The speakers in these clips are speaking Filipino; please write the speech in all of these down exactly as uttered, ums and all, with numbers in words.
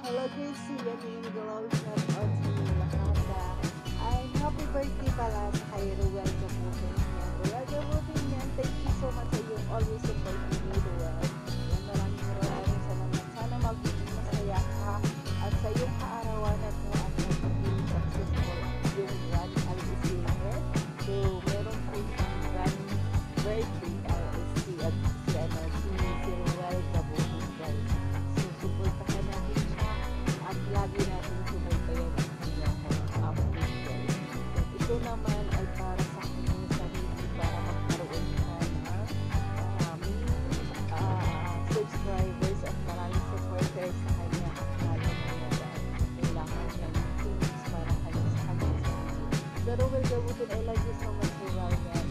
Hello guys, si Yanni Nagalaw. Shout out sa inyo lahat. Ah, ay, happy birthday pala sa kay Ruel Gabutin yan. Ruel Gabutin yan. Thank you so much sa iyong always supporting me, Ruel. Yan, maraming maraming salamat. Sana magiging masaya ka at sa iyong kaarawan at mo at magiging successful yung grand Alexander. So, meron po siyang grand birthday L S C at si, ano, si, si Ruel Gabutin guys. So, supportahan natin siya at lagi natin subaybayan ang kanyang mga updates guys. At ito naman ay para sa kanyang sarili para magkaroon siya ng maraming ah, subscribers at maraming supporters sa kanya at lalo na dahil kailangan niya ng things para kanya sa kanyang sarili. Pero well, Gabutin, I love you so much for Ryan.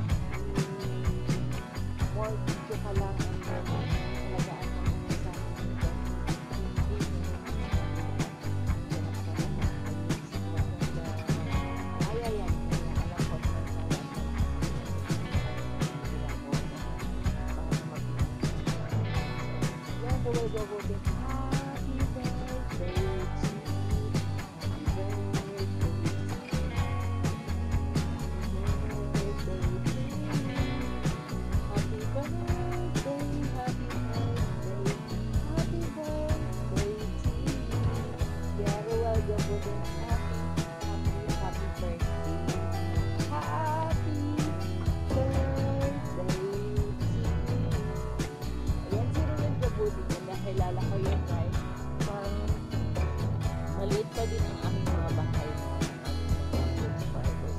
More video ka lang and then alagaan mo muna sa akin dahil kilala ko yun guys. Parang maliit pa din ang aming mga bahay na subscribers.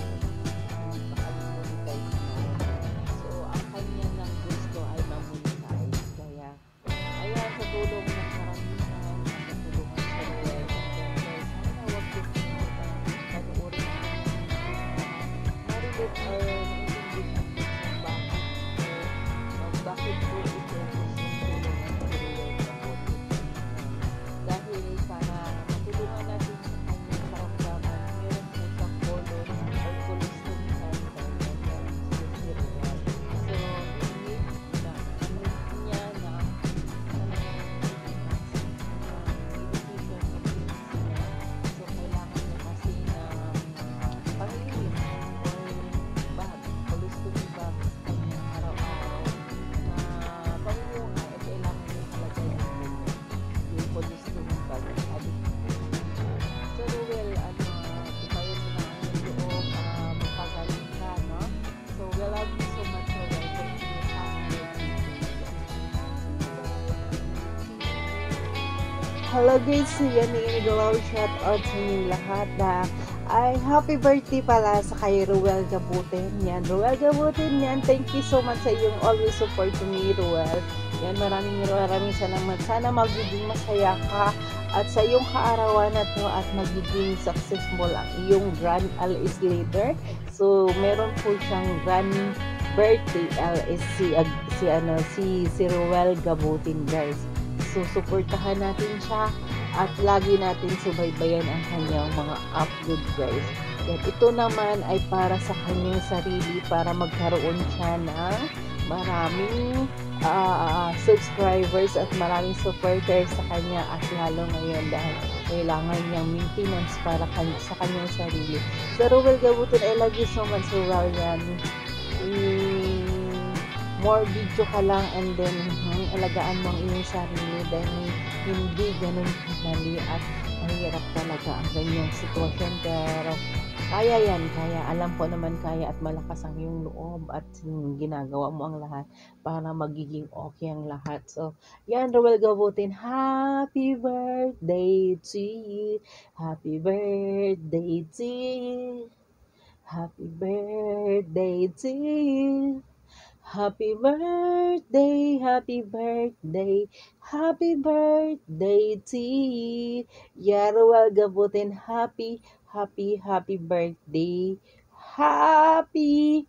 So, ang kanya ng gusto ay ma-monetize. Kaya, ayan, sa tulong ng karamihan, sa tulungan sa Ruel. Sana wag din mo panuorin marilit or naiintindihan kung bakit bakit po ito gustong tulungan sa Ruel Gabutin. Dahil para matulungan natin sa kanyang karamdaman, meron po siyang colon or colostomy cancer na si Ruel. So, need na, need niya na medication na pills niya. So, kailangan niya kasi na pangilimin or bag, colostomy bag sa kanyang araw-araw na pamumuhay at kailangan niya talaga yung yung colostomy bag at adik. So, Ruel, ano, ibayan mo na ang iyong loob, uh, magpagaling ka, no? So, we love you so much, Ruel. Thank you. Hello guys, si Yanni Nagalaw. Shout out sa inyong lahat na ay happy birthday pala sa kay Ruel Gabutin yan. Ruel Gabutin yan. Thank you so much sa iyong always support to me, Ruel. Yan, maraming maraming salamat. Sana magiging masaya ka at sa iyong kaarawan na to at magiging successful ang iyong grand L S leader. So, meron po siyang grand birthday L S C ag, si ano si si Ruel Gabutin guys. So, suportahan natin siya at lagi natin subaybayan ang kanyang mga upload guys. At ito naman ay para sa kanyang sarili para magkaroon siya ng maraming uh, subscribers at maraming supporters sa kanya at lalo ngayon dahil kailangan niyang maintenance para kan sa kanyang sarili. So, Ruel Gabutin, I love you so much, Ruel. Yan. Mm, more video ka lang and then hmm, alagaan mo ang iyong sarili dahil hindi ganun kadali at mahirap talaga ang ganyang sitwasyon pero kaya yan, kaya alam ko naman kaya at malakas ang iyong loob at hmm, ginagawa mo ang lahat para magiging okay ang lahat. So yan, Ruel Gabutin, happy birthday to you, happy birthday to you, happy birthday to you. Happy birthday, happy birthday, happy birthday to you. Yeah, Ruel Gabutin, happy, happy, happy birthday. Happy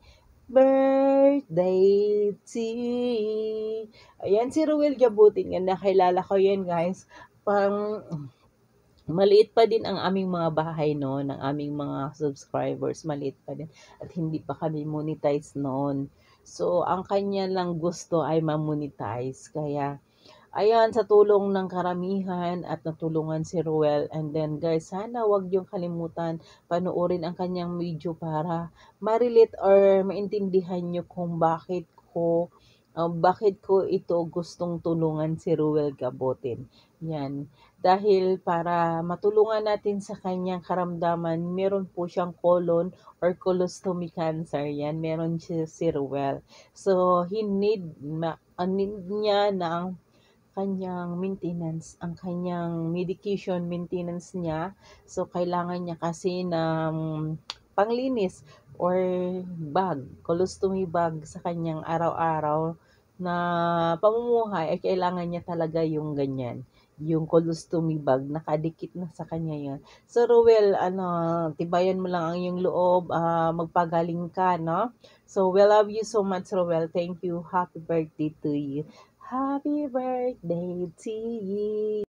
birthday to you. Ayan si Ruel Gabutin. Yan, nakilala ko yan guys. Pang maliit pa din ang aming mga bahay noon, ang aming mga subscribers, maliit pa din. At hindi pa kami monetize noon. So, ang kanya lang gusto ay ma-monetize. Kaya, Ayan, sa tulong ng karamihan at natulungan si Ruel. And then guys, sana wag niyong kalimutan panoorin ang kanyang video para ma-relate or maintindihan niyo kung bakit ko um, bakit ko ito gustong tulungan si Ruel Gabotin. Yan. Dahil para matulungan natin sa kanyang karamdaman, meron po siyang colon or colostomy cancer. Yan, meron siya si Ruel. So, he need, ma, uh, need niya ng kanyang maintenance, ang kanyang medication maintenance niya. So, kailangan niya kasi ng panglinis or bag, colostomy bag sa kanyang araw-araw na pamumuhay ay kailangan niya talaga yung ganyan, yung colostomy bag, nakadikit na sa kanya yun. So, Ruel, ano, tibayan mo lang ang iyong loob, ah, magpagaling ka, no? So, we love you so much, Ruel. Thank you. Happy birthday to you. Happy birthday to you.